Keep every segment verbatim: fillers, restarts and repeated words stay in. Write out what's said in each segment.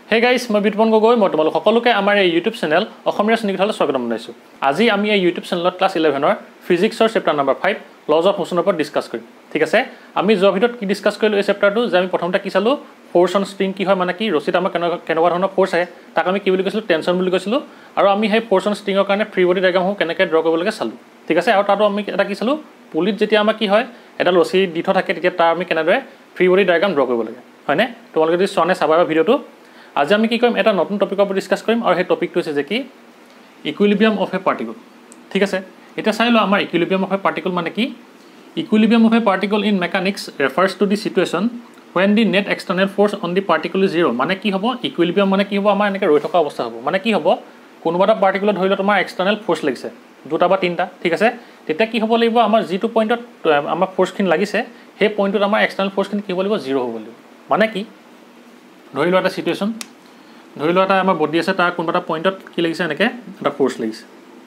Hey guys, মই বিতপন গগৈ মই তোমালোক সকলোকে আমাৰ এই YouTube চেনেল অসমীয়া শ্ৰেণীকোঠালৈ স্বাগতম জনাইছো। আজি আমি এই YouTube চেনেলত ক্লাছ eleven ৰ ফিজিক্সৰ chapter number five laws of মোশনৰ ওপৰত ডিসকাস কৰিম। ঠিক আছে? আমি যোৱা ভিডিঅ'ত কি ডিসকাস কৰিলো এই চেপ্টাৰটো যে আমি প্ৰথমতে কি চালো ফোৰ্স অন স্প্ৰিং কি হয় মানে কি ৰছিত আমাৰ কেনেকুৱা ধৰণৰ ফোৰ্স আহে তাক আমি কি বুলি কৈছিলো টেনচন বুলি কৈছিলো আৰু আমি সেই ফোৰ্স অন স্প্ৰিংৰ কাৰণে ফ্ৰী বডি ডায়াগ্ৰাম কেনেকৈ ড্ৰ কৰিব লাগে চালো। ঠিক আছে? আৰু তাতো আমি এটা কি চালো পুলিত যেতিয়া আমাৰ কি হয় এটা ৰছি দি থ থাকে তেতিয়া তাৰ আমি কেনেদৰে ফ্ৰী বডি ডায়াগ্ৰাম ড্ৰ কৰিব লাগে হয়নে? তোমালোকে যদি চনে চাবা ভিডিঅ'টো আজি আমি কি কৰিম এটা নতুন টপিকৰ ওপৰত ডিসকাস কৰিম আৰু সেই টপিকটো হৈছে যে কি ইকুইলিব্ৰিয়াম অফ এ পাৰ্টিকল। ঠিক আছে? এটা চাই লো আমাৰ ইকুইলিব্ৰিয়াম অফ এ পাৰ্টিকল মানে কি equilibrium of a particle in mechanics refers to the situation when the net external force on the particle is zero মানে কি হ'ব ইকুইলিব্ৰিয়াম মানে কি হ'ব আমাৰ এনেকৈ ৰৈ থকা অৱস্থা হ'ব মানে কি হ'ব কোনোবা এটা পাৰ্টিকলত ধৰি ল তোমাৰ এক্সটাৰ্নেল ফোৰ্স লাগিছে দুটা বা তিনটা ঠিক আছে তেতিয়া কি হ'ব লাগিব আমাৰ যিটো পইণ্টত আমাৰ ফোৰ্সখিনি লাগিছে সেই পইণ্টত আমাৰ এক্সটাৰ্নেল ফোৰ্সখিনি কি হ'ব লাগিব জিৰ' হ'ব লাগিব মানে কি ধৰি লোৱা এটা সিচুৱেশ্যন ধৰি লোৱা এটা আমাৰ বডি আছে তাৰ কোনোবা এটা পইণ্টত কি লাগিছে এনেকৈ এটা ফোৰ্স লাগিছে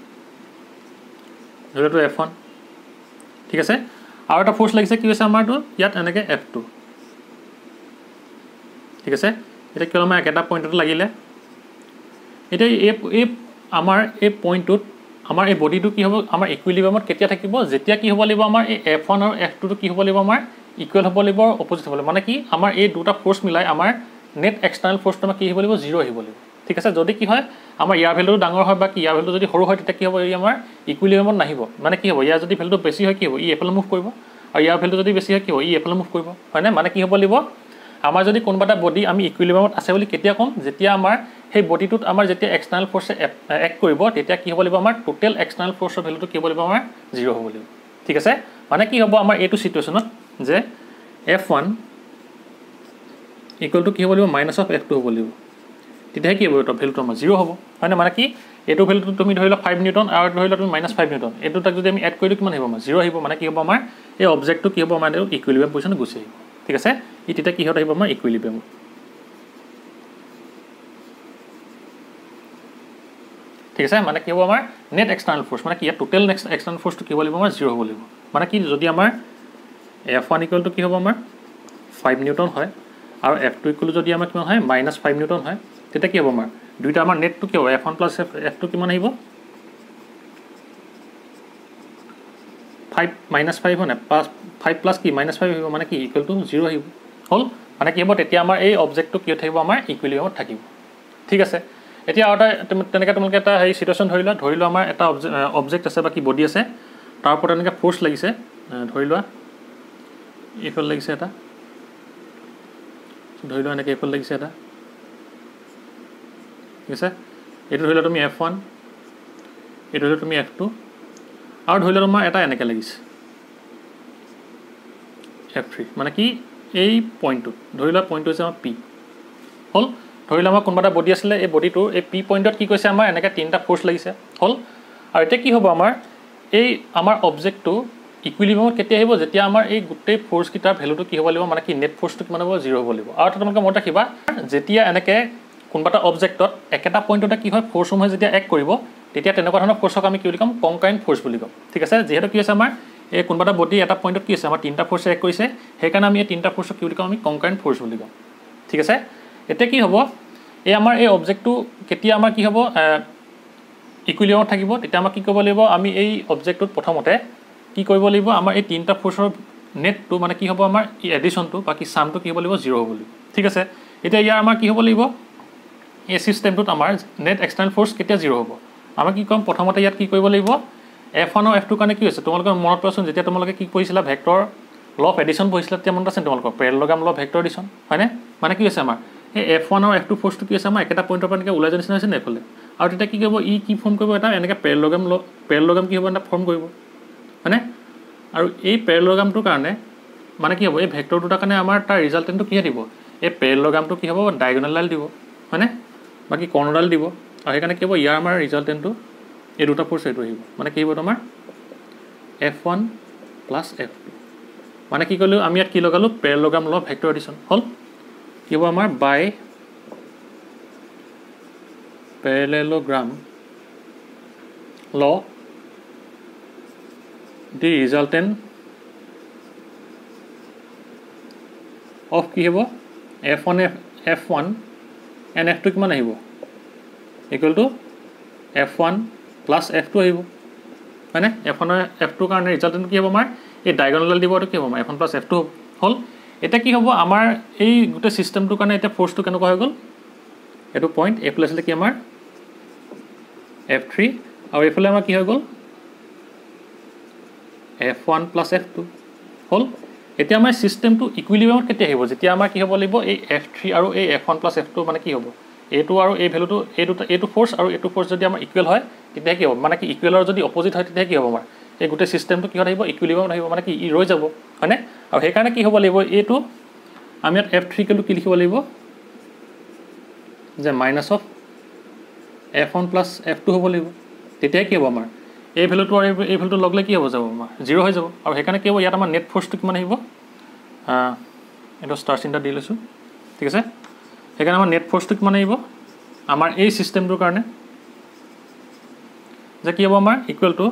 ধৰি লোৱা এফ ওৱান ঠিক আছে আৰু এটা ফোৰ্স লাগিছে কি হৈছে আমাৰটো ইয়াত এনেকৈ এফ টু ঠিক আছে এটা কিয় আমাৰ একেটা পইণ্টত লাগিলে এতিয়া এই এই আমাৰ এই পইণ্টটোত আমাৰ এই বডিটো কি হ'ব আমাৰ ইকুইলিব্ৰিয়ামত কেতিয়া থাকিব যেতিয়া কি হ'ব লাগিব আমাৰ এই এফ ওৱান আৰু এফ টু কি হ'ব লাগিব আমাৰ ইকুৱেল হ'ব লাগিব অপজিট হ'ব লাগিব মানে কি আমাৰ এই দুটা ফোৰ্স মিলাই আমাৰ নেট এক্সটাৰ্নেল ফোৰ্সটো আমাৰ কি হ'ব লাগিব জিৰ' আহিব লাগিব ঠিক আছে যদি কি হয় আমাৰ ইয়াৰ ভেলুটো ডাঙৰ হয় বা কি ইয়াৰ ভেলুটো যদি সৰু হয় তেতিয়া কি হ'ব এই আমাৰ ইকুইলিব্ৰিয়ামত নাহিব মানে কি হ'ব ইয়াৰ যদি ভেলুটো বেছি হয় কি হ'ব ই এফালে মুভ কৰিব আৰু ইয়াৰ ভেলুটো যদি বেছি হয় কি হ'ব ই এফালে মুভ কৰিব হয়নে মানে কি হ'ব লাগিব আমাৰ যদি কোনোবা এটা বডি আমি ইকুইলিব্ৰিয়ামত আছে বুলি কেতিয়া ক'ম যেতিয়া আমাৰ সেই বডিটোত আমাৰ যেতিয়া এক্সটাৰ্নেল ফোৰ্সে এক্ট কৰিব তেতিয়া কি হ'ব লাগিব আমাৰ টোটেল এক্সটাৰ্নেল ফোৰ্সৰ ভেলুটো কি হ'ব লাগিব আমাৰ জিৰ' হ'ব লাগিব ঠিক আছে মানে কি হ'ব আমাৰ এইটো সিচুৱেশ্যনত যে এফ ওৱান ইকুৱেল টু কি হ'ব লাগিব মাইনাছ অফ এফ টু হ'ব লাগিব তেতিয়াহে কি হ'ব এইটো ভেলুটো আমাৰ জিৰ' হ'ব হয়নে মানে কি এইটো ভেলুটো তুমি ধৰি লোৱা ফাইভ নিউটন আৰু ধৰি লোৱা তুমি মাইনাছ ফাইভ নিউটন এইটো তাক যদি আমি এড কৰি দিওঁ কিমান আহিব আমাৰ জিৰ' আহিব মানে কি হ'ব আমাৰ এই অবজেক্টটো কি হ'ব আমাৰ ইকুইলিব্ৰিয়াম পজিশ্যনত গুচি আহিব ঠিক আছে ই তেতিয়া কিহত আহিব আমাৰ ইকুইলিব্ৰিয়ামত ঠিক আছে মানে কি হ'ব আমাৰ নেট এক্সটাৰ্নেল ফোৰ্স মানে কি ইয়াত টোটেল নেক্সট এক্সটাৰ্নেল ফোৰ্সটো কি হ'ব লাগিব আমাৰ জিৰ' হ'ব লাগিব মানে কি যদি আমাৰ এফ ওৱান ইকুৱেল টু কি হ'ব আমাৰ ফাইভ নিউটন হয় আৰু এফ টু ইকুৱেল যদি আমাৰ কিমান হয় মাইনাছ ফাইভ নিউটন হয় তেতিয়া কি হ'ব আমাৰ দুইটা আমাৰ নেটটো কি হ'ব F one plus F F two কিমান আহিব ফাইভ মাইনাছ ফাইভ হয় নাই প্লাছ ফাইভ প্লাছ কি মাইনাছ ফাইভ আহিব মানে কি ইকুৱেল টু জিৰ' আহিব হ'ল মানে কি হ'ব তেতিয়া আমাৰ এই অবজেক্টটো কি থাকিব আমাৰ ইকুইলিব্ৰিয়ামত থাকিব ঠিক আছে এতিয়া আৰু এটা তেনেকৈ তোমালোকে এটা হেৰি চিটুৱেশ্যন ধৰি লোৱা ধৰি লোৱা আমাৰ এটা অবজেক্ট আছে বা কি বডি আছে তাৰ ওপৰত এনেকৈ ফোৰ্স লাগিছে ধৰি লোৱা এইফালে লাগিছে এটা ধৰি লোৱা এনেকৈ এইফালে লাগিছে এটা ঠিক আছে এইটো ধৰি লোৱা তুমি এফ ওৱান এইটো ধৰি লোৱা তুমি এফ টু আৰু ধৰি লোৱা তোমাৰ এটা এনেকৈ লাগিছে এফ থ্ৰী মানে কি এই পইণ্টটোত ধৰি লোৱা পইণ্টটো হৈছে আমাৰ পি হ'ল ধৰি লোৱা আমাৰ কোনোবা এটা বডি আছিলে এই বডিটোৰ এই পি পইণ্টত কি কৈছে আমাৰ এনেকৈ তিনিটা ফোৰ্স লাগিছে হ'ল আৰু এতিয়া কি হ'ব আমাৰ এই আমাৰ অবজেক্টটো ইকুইলিব্ৰিয়ামত কেতিয়া আহিব যেতিয়া আমাৰ এই গোটেই ফোৰ্সকেইটাৰ ভেলুটো কি হ'ব লাগিব মানে কি নেট ফোৰ্সটো কিমান হ'ব জিৰ' হ'ব লাগিব আৰু তোমালোকে মনত ৰাখিবা যেতিয়া এনেকৈ কোনোবা এটা অবজেক্টত একেটা পইণ্টতে কি হয় ফোৰ্সসমূহে যেতিয়া এক্ট কৰিব তেতিয়া তেনেকুৱা ধৰণৰ ফোৰ্সক আমি কি বুলি ক'ম কনকাৰেণ্ট ফোৰ্স বুলি ক'ম ঠিক আছে যিহেতু কি হৈছে আমাৰ এই কোনোবা এটা বডি এটা পইণ্টত কি আছে আমাৰ তিনিটা ফোৰ্সে এক্ট কৰিছে সেইকাৰণে আমি এই তিনিটা ফোৰ্সক কি বুলি ক'ম আমি কনকাৰেণ্ট ফোৰ্স বুলি ক'ম ঠিক আছে এতিয়া কি হ'ব এই আমাৰ এই অবজেক্টটো কেতিয়া আমাৰ কি হ'ব ইকুইলিব্ৰিয়ামত থাকিব তেতিয়া আমাক কি কৰিব লাগিব আমি এই অবজেক্টটোত প্ৰথমতে কি কৰিব লাগিব আমাৰ এই তিনিটা ফোৰ্সৰ নেটটো মানে কি হ'ব আমাৰ এই এডিশ্যনটো বা কি চামটো কি হ'ব লাগিব জিৰ' হ'ব লাগিব ঠিক আছে এতিয়া ইয়াৰ আমাৰ কি হ'ব লাগিব এই চিষ্টেমটোত আমাৰ নেট এক্সটাৰ্নেল ফোৰ্স কেতিয়া জিৰ' হ'ব আমাৰ কি ক'ম প্ৰথমতে ইয়াত কি কৰিব লাগিব এফ ওৱান আৰু এফ টুৰ কাৰণে কি হৈছে তোমালোকৰ মনত পেলাচোন যেতিয়া তোমালোকে কি পঢ়িছিলা ভেক্টৰ ল অফ এডিশ্যন পঢ়িছিলা তেতিয়া মনত আছে তোমালোকৰ পেৰেলগ্ৰাম ল অফ ভেক্টৰ এডিশ্যন হয়নে মানে কি হৈছে আমাৰ এই এফ ওৱান আৰু এফ টু ফোৰ্সটো কি হৈছে আমাৰ একেটা পইণ্টৰ পৰা এনেকৈ ওলাই যোৱাৰ নিচিনা হৈছে নে এইফালে আৰু তেতিয়া কি কৰিব ই কি ফৰ্ম কৰিব এটা এনেকৈ পেৰেলগ্ৰাম ল পেৰেলগ্ৰাম কি হ'ব এটা ফৰ্ম কৰিব হয়নে আৰু এই পেৰেলগ্ৰামটোৰ কাৰণে মানে কি হ'ব এই ভেক্টৰ দুটাৰ কাৰণে আমাৰ তাৰ ৰিজাল্টেণ্টটো কিহে দিব এই পেৰেলগ্ৰামটো কি হ'ব ডায়েগনেল ডাল দিব হয়নে বাকী কৰ্ণডাল দিব আৰু সেইকাৰণে কি হ'ব ইয়াৰ আমাৰ ৰিজাল্টেণ্টটো এই দুটা ফোৰ্স এইটো আহিব মানে কি হ'ব তোমাৰ F one plus F two মানে কি কৰিলোঁ আমি ইয়াত কি লগালোঁ পেৰেলগ্ৰাম ল ভেক্টৰ এডিশ্যন হ'ল কি হ'ব আমাৰ বাই পেৰেলেলোগ্ৰাম ল দি ৰিজাল্টেণ্ট অফ কি হ'ব F one F F one and F two কিমান আহিব equal to F one plus F two আহিব হয়নে এফ ওৱানৰ এফ টুৰ কাৰণে ৰিজাল্টটো কি হ'ব আমাৰ এই ডায়গনেল দিব এইটো কি হ'ব আমাৰ F one plus F two হ'ল এতিয়া কি হ'ব আমাৰ এই গোটেই চিষ্টেমটোৰ কাৰণে এতিয়া ফ'ৰ্চটো কেনেকুৱা হৈ গ'ল এইটো পইণ্ট এইফালে আছিলে কি আমাৰ এফ থ্ৰী আৰু এইফালে আমাৰ কি হৈ গ'ল F one plus F two হ'ল এতিয়া আমাৰ চিষ্টেমটো ইকুইলিব্ৰিয়ামত কেতিয়া আহিব যেতিয়া আমাৰ কি হ'ব লাগিব এই এফ থ্ৰী আৰু এই F one plus F two মানে কি হ'ব এইটো আৰু এই ভেলুটো এই দুটা এইটো ফ'ৰ্চ আৰু এইটো ফ'ৰ্চ যদি আমাৰ ইকুৱেল হয় তেতিয়া কি হ'ব মানে কি ইকুৱেলৰ যদি অপজিট হয় তেতিয়া কি হ'ব আমাৰ এই গোটেই চিষ্টেমটো কিহত আহিব ইকুইলিব্ৰিয়ামত আহিব মানে কি ই ৰৈ যাব হয়নে আৰু সেইকাৰণে কি হ'ব লাগিব এইটো আমি ইয়াত এফ থ্ৰী কেলু কি লিখিব লাগিব যে minus of F one plus F two হ'ব লাগিব তেতিয়াই কি হ'ব আমাৰ এই ভেলুটো আৰু এই ভেলুটো লগলে কি হ'ব যাব আমাৰ জিৰ' হৈ যাব আৰু সেইকাৰণে কি হ'ব ইয়াত আমাৰ নেট ফ'ৰ্চটো কিমান আহিব এইটো ষ্টাৰ চিন্তা দি লৈছোঁ ঠিক আছে সেইকাৰণে আমাৰ নেট ফ'ৰ্চটো কিমান আহিব আমাৰ এই চিষ্টেমটোৰ কাৰণে যে কি হ'ব আমাৰ equal to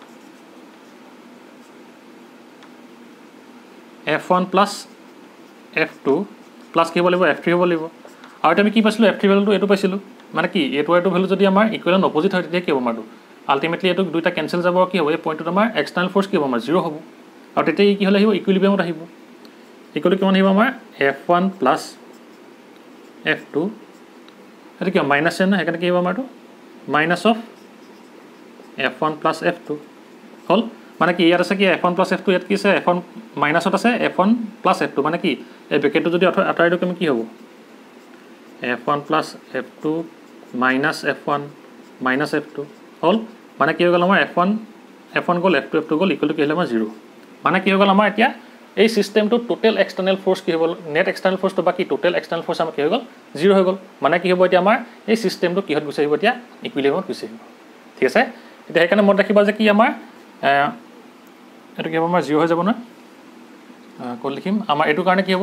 F one plus F two plus কি হ'ব লাগিব এফ থ্ৰী হ'ব লাগিব আৰু এতিয়া আমি কি পাইছিলোঁ এফ থ্ৰী ভেলুটো এইটো পাইছিলোঁ মানে কি এইটো এইটো ভেলু যদি আমাৰ ইকুৱেলত অপজিট হয় তেতিয়া কি হ'ব আমাৰটো আল্টিমেটলি এইটো দুইটা কেঞ্চেল যাব কি হ'ব এই পইণ্টটোত আমাৰ এক্সটাৰ্নেল ফ'ৰ্চ কি হ'ব আমাৰ জিৰ' হ'ব আৰু তেতিয়া ই কি হ'লে আহিব ইকুইলিব্ৰিয়ামত আহিব ইকুৱেল কিমান আহিব আমাৰ F one plus F two সেইটো কি হ'ব মাইনাছ চেন নহয় সেইকাৰণে কি হ'ব আমাৰটো minus of F one plus F two হ'ল মানে কি ইয়াত আছে কি F one plus F two ইয়াত কি আছে এফ ওৱান মাইনাছত আছে F one plus F two মানে কি এই ব্ৰেকেটটো যদি আঁতৰাই দিওঁ আমি কি হ'ব F one plus F two minus F one minus F two হ'ল মানে কি হৈ গ'ল আমাৰ এফ ওৱান এফ ওৱান গ'ল এফ টু এফ টু গ'ল ইকুৱেল টু কি হ'লে আমাৰ জিৰ' মানে কি হৈ গ'ল আমাৰ এতিয়া এই চিষ্টেমটোত টোটেল এক্সটাৰ্নেল ফ'ৰ্চ কি হৈ গ'ল নেট এক্সটাৰ্নেল ফ'ৰ্চটো বা কি টোটেল এক্সটাৰ্নেল ফ'ৰ্চ আমাৰ কি হৈ গ'ল জিৰ' হৈ গ'ল মানে কি হ'ব এতিয়া আমাৰ এই চিষ্টেমটো কিহত গুচি আহিব এতিয়া ইকুইলিব্ৰিয়ামত গুচি আহিব ঠিক আছে এতিয়া সেইকাৰণে মনত ৰাখিবা যে কি আমাৰ এইটো কি হ'ব আমাৰ জিৰ' হৈ যাব নহয় ক'ত লিখিম আমাৰ এইটো কাৰণে কি হ'ব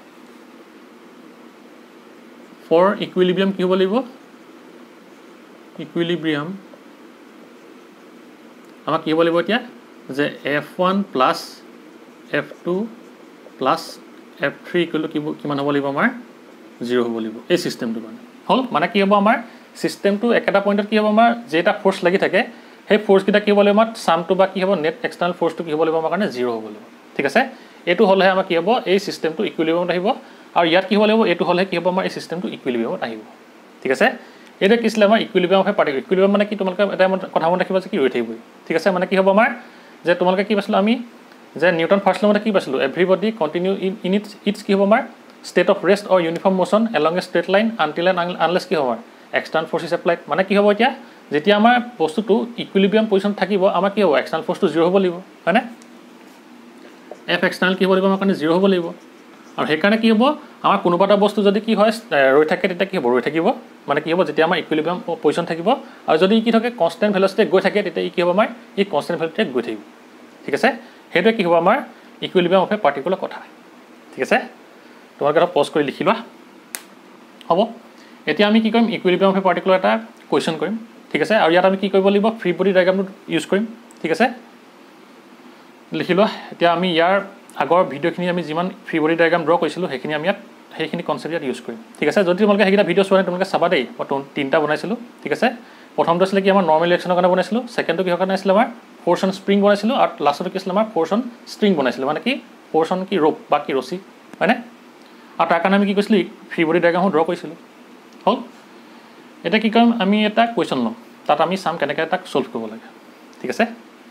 ফৰ ইকুইলিব্ৰিয়াম কি হ'ব লাগিব ইকুইলিব্ৰিয়াম আমাক কি হ'ব লাগিব এতিয়া যে F one plus F two plus F three equal to কিমান হ'ব লাগিব আমাৰ জিৰ' হ'ব লাগিব এই চিষ্টেমটোৰ কাৰণে হ'ল মানে কি হ'ব আমাৰ চিষ্টেমটো একেটা পইণ্টত কি হ'ব আমাৰ যেইটা ফ'ৰ্চ লাগি থাকে সেই ফ'ৰ্চকেইটা কি হ'ব লাগিব আমাৰ চামটো বা কি হ'ব নেট এক্সটাৰ্নেল ফ'ৰ্চটো কি হ'ব লাগিব আমাৰ কাৰণে জিৰ' হ'ব লাগিব ঠিক আছে এইটো হ'লেহে আমাৰ কি হ'ব এই চিষ্টেমটো ইকুইলিব্ৰিয়ামত আহিব আৰু ইয়াত কি হ'ব লাগিব এইটো হ'লে কি হ'ব আমাৰ এই চিষ্টেমটো ইকুইলিব্ৰিয়ামত আহিব ঠিক আছে এইটো কি আছিলে আমাৰ ইকুইলিব্ৰিয়াম অফ এ পাৰ্টিকল ইকুইলিব্ৰিয়াম মানে কি তোমালোকে এটা কথা মনত ৰাখিবা যে কি ৰৈ থাকিবই ঠিক আছে মানে কি হ'ব আমাৰ যে তোমালোকে কি পাইছিলোঁ আমি যে নিউটন ফাৰ্ষ্ট লমতে কি পাইছিলোঁ everybody continue in in its its কি হ'ব আমাৰ state of rest or uniform motion along a straight line until and unless কি হ'ব আমাৰ এক্সটাৰ্নেল ফ'ৰ্চ ইজ এপ্লাইড মানে কি হ'ব এতিয়া যেতিয়া আমাৰ বস্তুটো ইকুইলিব্ৰিয়াম পজিশ্যন থাকিব আমাৰ কি হ'ব এক্সটাৰ্নেল ফ'ৰ্চটো জিৰ' হ'ব লাগিব হয়নে এফ এক্সটাৰ্নেল কি হ'ব লাগিব আমাৰ কাৰণে জিৰ' হ'ব লাগিব আৰু সেইকাৰণে কি হ'ব আমাৰ কোনোবা এটা বস্তু যদি কি হয় ৰৈ থাকে তেতিয়া কি হ'ব ৰৈ থাকিব মানে কি হ'ব যেতিয়া আমাৰ ইকুইলিব্ৰিয়াম পজিশ্যন থাকিব আৰু যদি কি থাকে কনষ্টেণ্ট ভেল'চিটিত গৈ থাকে তেতিয়া ই কি হ'ব আমাৰ ই কনষ্টেণ্ট ভেল'চিটিত গৈ থাকিব ঠিক আছে সেইটোৱে কি হ'ব আমাৰ ইকুইলিব্ৰিয়াম অফ এ পাৰ্টিকুলাৰ কথা ঠিক আছে তোমালোকে এটা পজ কৰি লিখি লোৱা হ'ব এতিয়া আমি কি কৰিম ইকুইলিব্ৰিয়াম অফ এ পাৰ্টিকুলাৰ এটা কুৱেশ্যন কৰিম ঠিক আছে আৰু ইয়াত আমি কি কৰিব লাগিব ফ্ৰী বডি ডায়েগ্ৰামটো ইউজ কৰিম ঠিক আছে লিখি লোৱা এতিয়া আমি ইয়াৰ আগৰ ভিডিঅ'খিনি আমি যিমান ফ্ৰী বডি ডায়েগ্ৰাম ড্ৰ কৰিছিলোঁ সেইখিনি আমি ইয়াত সেইখিনি কনচেপ্ট ইয়াত ইউজ কৰিম ঠিক আছে যদি তোমালোকে সেইকেইটা ভিডিঅ' চোৱা নাই তোমালোকে চাবা দেই মই তিনিটা বনাইছিলোঁ ঠিক আছে প্ৰথমটো আছিলে কি আমাৰ নৰ্মেল ৰিয়েকশ্যনৰ কাৰণে বনাইছিলোঁ ছেকেণ্ডটো কিহৰ কাৰণে আছিলে আমাৰ ফ'ৰ্চ অন স্প্ৰিং বনাইছিলোঁ আৰু লাষ্টটো কি আছিলে আমাৰ ফ'ৰ্চ অন ষ্ট্ৰিং বনাইছিলোঁ মানে কি ফ'ৰ্চ অন কি ৰ'প বা কি ৰছী হয়নে আৰু তাৰ কাৰণে আমি কি কৰিছিলোঁ ফ্ৰী বডি ডায়েগ্ৰামো ড্ৰ কৰিছিলোঁ হ'ল এতিয়া কি কৰিম আমি এটা কুৱেশ্যন ল'ম তাত আমি চাম কেনেকৈ তাক ছল্ভ কৰিব লাগে ঠিক আছে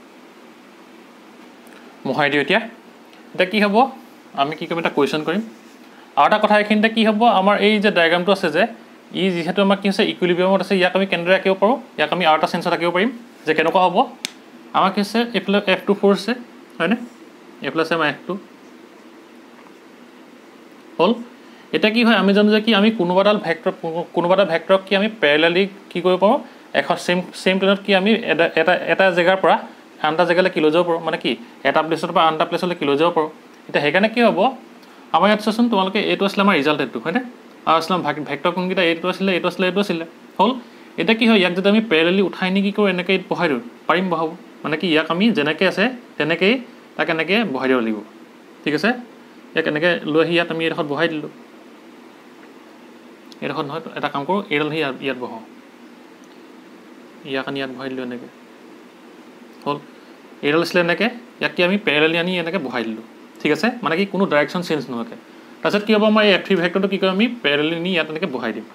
মোহাই দিওঁ এতিয়া এতিয়া কি হ'ব আমি কি কৰিম এটা কুৱেশ্যন কৰিম আৰু এটা কথা এইখিনিতে কি হ'ব আমাৰ এই যে ডায়েগ্ৰামটো আছে যে ই যিহেতু আমাক কি হৈছে ইকুইলিব্ৰিয়ামত আছে ইয়াক আমি কেনেদৰে আঁকিব পাৰোঁ ইয়াক আমি আৰু এটা চেঞ্চত আঁকিব পাৰিম যে কেনেকুৱা হ'ব আমাক কি হৈছে এইফালে এফ টু ফ'ৰ আছে হয়নে এইফালে আছে আমাৰ এফ টু হ'ল এতিয়া কি হয় আমি জানো যে কি আমি কোনোবা এডাল ভেক্টৰ কোনোবা এটা ভেক্টৰক কি আমি পেৰেলেলি কি কৰিব পাৰোঁ এখন চেম চেম প্লেনত কি আমি এটা এটা এটা জেগাৰ পৰা আন এটা জেগালৈ কি লৈ যাব পাৰোঁ মানে কি এটা প্লেচৰ পৰা আন এটা প্লেচলৈ কি লৈ যাব পাৰোঁ এতিয়া সেইকাৰণে কি হ'ব আমাৰ ইয়াত চোৱাচোন তোমালোকে এইটো আছিলে আমাৰ ৰিজাল্ট এইটো হয়নে আৰু আছিলে ভেক্টৰ কোনকেইটা এইটো আছিলে এইটো আছিলে এইটো আছিলে হ'ল এতিয়া কি হয় ইয়াক যদি আমি পেৰেলেলি উঠাই নি কি কৰোঁ এনেকৈ বহাই দিওঁ পাৰিম বহাব মানে কি ইয়াক আমি যেনেকৈ আছে তেনেকৈয়ে তাক এনেকৈ বহাই দিব লাগিব ঠিক আছে ইয়াক এনেকৈ লৈ আহি ইয়াত আমি এইডোখৰত বহাই দিলোঁ এইডোখৰত নহয় এটা কাম কৰোঁ এইডাল সি ইয়াত বহাওঁ ইয়াক আনি ইয়াত বহাই দিলোঁ এনেকৈ হ'ল এইডাল আছিলে এনেকৈ ইয়াক কি আমি পেৰেলেলি আনি এনেকৈ বহাই দিলোঁ ঠিক আছে মানে কি কোনো ডাইৰেকশ্যন চেঞ্জ নোহোৱাকৈ তাৰপিছত কি হ'ব আমাৰ এই এফ থ্ৰী ভেক্টৰটো কি কৰিম আমি পেৰেলেলি নি ইয়াত এনেকৈ বহাই দিম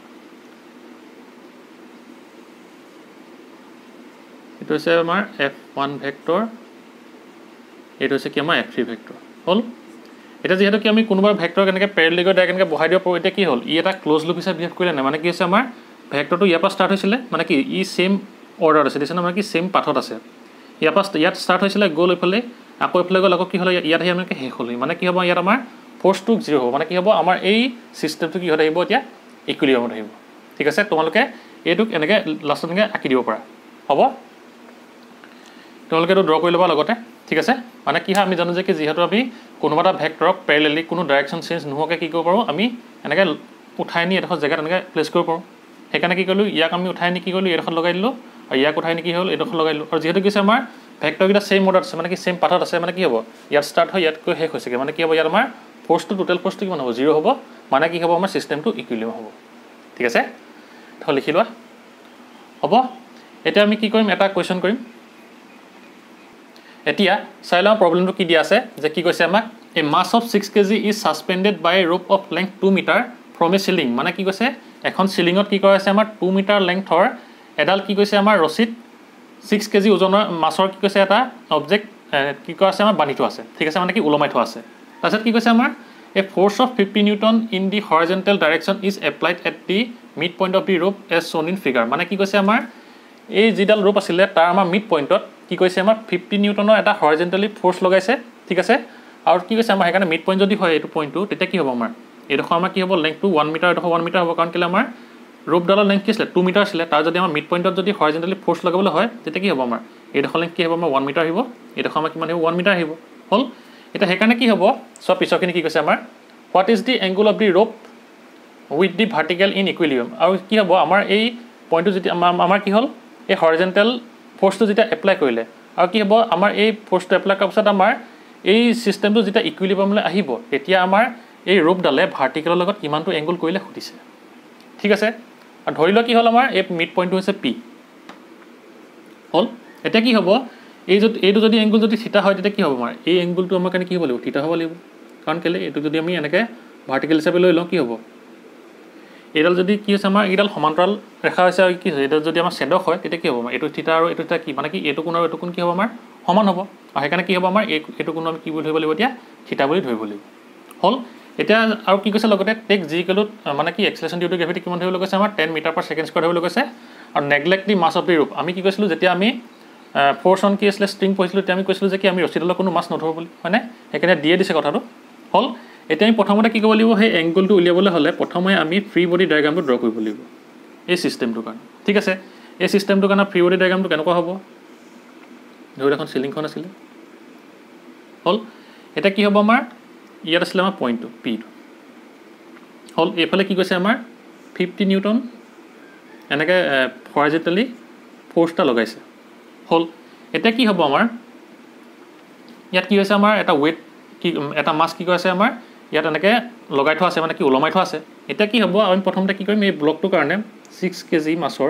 এইটো হৈছে আমাৰ এফ ওৱান ভেক্টৰ এইটো হৈছে কি আমাৰ এফ থ্ৰী ভেক্টৰ হ'ল এতিয়া যিহেতু কি আমি কোনোবা ভেক্টৰক এনেকৈ পেৰেলেলি কৰি ডাইৰেক্ট এনেকৈ বহাই দিব পাৰোঁ এতিয়া কি হ'ল ই এটা ক্ল'জ লুপ হিচাপে বিহেভ কৰিলে নাই মানে কি হৈছে আমাৰ ভেক্টৰটো ইয়াৰ পৰা ষ্টাৰ্ট হৈছিলে মানে কি ই ছেইম অৰ্ডাৰত আছে দিছে মানে কি ছেইম পাথত আছে ইয়াৰ পৰা ইয়াত ষ্টাৰ্ট হৈছিলে গ'ল এইফালে আকৌ এইফালে গ'ল আকৌ কি হ'লে ইয়াত আহি এনেকৈ শেষ হ'লে মানে কি হ'ব ইয়াত আমাৰ ফ'ৰ্চটো জিৰ' হ'ব মানে কি হ'ব আমাৰ এই ছিষ্টেমটো কি হৈ আহিব এতিয়া ইকুইলিব্ৰিয়ামত আহিব ঠিক আছে তোমালোকে এইটোক এনেকৈ লাষ্টত এনেকৈ আঁকি দিব পাৰা হ'ব তোমালোকে এইটো ড্ৰ কৰি ল'বা লগতে ঠিক আছে মানে কি হয় আমি জানো যে কি যিহেতু আমি কোনোবা এটা ভেক্টৰক পেৰেলেলি কোনো ডাইৰেকশ্যন চেঞ্জ নোহোৱাকৈ কি কৰিব পাৰোঁ আমি এনেকৈ উঠাই নি এডোখৰ জেগাত এনেকৈ প্লেচ কৰিব পাৰোঁ সেইকাৰণে কি কৰিলোঁ ইয়াক আমি উঠাই নি কি কৰিলোঁ এইডোখৰত লগাই দিলোঁ আৰু ইয়াক উঠাই নি কি হ'ল এইডোখৰত লগাই দিলোঁ আৰু যিহেতু কি হৈছে আমাৰ ভেক্টৰকেইটা ছেইম অৰ্ডাৰত আছে মানে কি ছেইম পাথত আছে মানে কি হ'ব ইয়াত ষ্টাৰ্ট হয় ইয়াতকৈ শেষ হৈছেগৈ মানে কি হ'ব ইয়াত আমাৰ ফ'ৰ্চটো টোটেল ফ'ৰ্চটো কিমান হ'ব জিৰ' হ'ব মানে কি হ'ব আমাৰ ছিষ্টেমটো ইকুইলিব্ৰিয়াম হ'ব ঠিক আছে তো লিখি লোৱা হ'ব এতিয়া আমি কি কৰিম এটা কুৱেশ্যন কৰিম এতিয়া চাই লওঁ প্ৰব্লেমটো কি দিয়া আছে যে কি কৈছে আমাক a mass of six kg is suspended by rope of length two metre from a ceiling মানে কি কৈছে এখন চিলিঙত কি কৰা আছে আমাৰ টু মিটাৰ লেংথৰ এডাল কি কৈছে আমাৰ ৰছীত ছিক্স কেজি ওজনৰ মাছৰ কি কৈছে এটা অবজেক্ট কি কৰা আছে আমাৰ বান্ধি থোৱা আছে ঠিক আছে মানে কি ওলমাই থোৱা আছে তাৰপিছত কি কৈছে আমাৰ a force of fifty newton in the horizontal direction is applied at the mid point of the rope as shown in figure মানে কি কৈছে আমাৰ এই যিডাল ৰোপ আছিলে তাৰ আমাৰ মিড পইণ্টত কি কৈছে আমাৰ ফিফটি নিউটনৰ এটা হৰিজেণ্টেলি ফ'ৰ্চ লগাইছে ঠিক আছে আৰু কি কৈছে আমাৰ সেইকাৰণে মিড পইণ্ট যদি হয় এইটো পইণ্টটো তেতিয়া কি হ'ব আমাৰ এইডোখৰ আমাৰ কি হ'ব লেংথটো ওৱান মিটাৰ এইডোখৰ ওৱান মিটাৰ হ'ব কাৰণ কেলৈ আমাৰ ৰোপডালৰ লেংথ কি আছিলে টু মিটাৰ আছিলে তাৰ যদি আমাৰ মিড পইণ্টত যদি হৰিজেণ্টেলি ফ'ৰ্চ লগাবলৈ হয় তেতিয়া কি হ'ব আমাৰ এইডোখৰ লেংথ কি হ'ব আমাৰ ওৱান মিটাৰ আহিব এইডোখৰ আমাৰ কিমান আহিব ওৱান মিটাৰ আহিব হ'ল এতিয়া সেইকাৰণে কি হ'ব চব পিছৰখিনি কি কৈছে আমাৰ what is the angle of the rope with the vertical in equilibrium আৰু কি হ'ব আমাৰ এই পইণ্টটো যেতিয়া আমাৰ কি হ'ল এই হৰিজেণ্টেল ফ'ৰ্চটো যেতিয়া এপ্লাই কৰিলে আৰু কি হ'ব আমাৰ এই ফ'ৰ্চটো এপ্লাই কৰাৰ পিছত আমাৰ এই ছিষ্টেমটো যেতিয়া ইকুইলিব্ৰিয়ামলৈ আহিব তেতিয়া আমাৰ এই ৰোপডালে ভাৰ্টিকেলৰ লগত কিমানটো এংগুল কৰিলে সুধিছে ঠিক আছে আৰু ধৰি লোৱা কি হ'ল আমাৰ এই মিড পইণ্টটো হৈছে পি হ'ল এতিয়া কি হ'ব এই যদি এইটো যদি এংগুল যদি থিতা হয় তেতিয়া কি হ'ব আমাৰ এই এংগুলটো আমাৰ কাৰণে কি হ'ব লাগিব থিতা হ'ব লাগিব কাৰণ কেলৈ এইটো যদি আমি এনেকৈ ভাৰ্টিকেল হিচাপে লৈ লওঁ কি হ'ব এইডাল যদি কি হৈছে আমাৰ এইডাল সমান্তৰাল ৰেখা হৈছে আৰু কি হৈছে এইডাল যদি আমাৰ ছেদক হয় তেতিয়া কি হ'ব আমাৰ এইটো থিতা আৰু এইটো থিতা কি মানে কি এইটো কোণ আৰু এইটো কোণ কি হ'ব আমাৰ সমান হ'ব আৰু সেইকাৰণে কি হ'ব আমাৰ এই এইটো কোণ আমি কি বুলি ধৰিব লাগিব এতিয়া থিতা বুলি ধৰিব লাগিব হ'ল এতিয়া আৰু কি কৈছে লগতে টেক জি ইকুৱেল টু মানে কি এক্সেলাৰেশ্যন ডিউ টু গ্ৰেভিটি কিমান ধৰিবলৈ কৈছে আমাৰ ten metre per second square ধৰিবলৈ কৈছে আৰু neglect the mass of the rope আমি কি কৈছিলোঁ যেতিয়া আমি ফ'ৰ্চ অন কি আছিলে ষ্ট্ৰিং পঢ়িছিলোঁ তেতিয়া আমি কৈছিলোঁ যে কি আমি ৰছীডালৰ কোনো মাছ নধৰোঁ বুলি হয়নে সেইকাৰণে দিয়ে দিছে কথাটো হ'ল এতিয়া আমি প্ৰথমতে কি কৰিব লাগিব সেই এংগুলটো উলিয়াবলৈ হ'লে প্ৰথমে আমি ফ্ৰী বডি ডায়েগ্ৰামটো ড্ৰ কৰিব লাগিব এই ছিষ্টেমটোৰ কাৰণে ঠিক আছে এই ছিষ্টেমটোৰ কাৰণে ফ্ৰী বডি ডায়েগ্ৰামটো কেনেকুৱা হ'ব ধৰি এখন চিলিংখন আছিলে হ'ল এতিয়া কি হ'ব আমাৰ ইয়াত আছিলে আমাৰ পইণ্টটো পিটো হ'ল এইফালে কি কৈছে আমাৰ ফিফটি নিউটন এনেকৈ হৰিজেণ্টেলি ফ'ৰ্চটা লগাইছে হ'ল এতিয়া কি হ'ব আমাৰ ইয়াত কি হৈছে আমাৰ এটা ৱেইট কি এটা মাছ কি কৈছে আমাৰ ইয়াত এনেকৈ লগাই থোৱা আছে মানে কি ওলমাই থোৱা আছে এতিয়া কি হ'ব আমি প্ৰথমতে কি কৰিম এই ব্লকটোৰ কাৰণে ছিক্স কেজি মাছৰ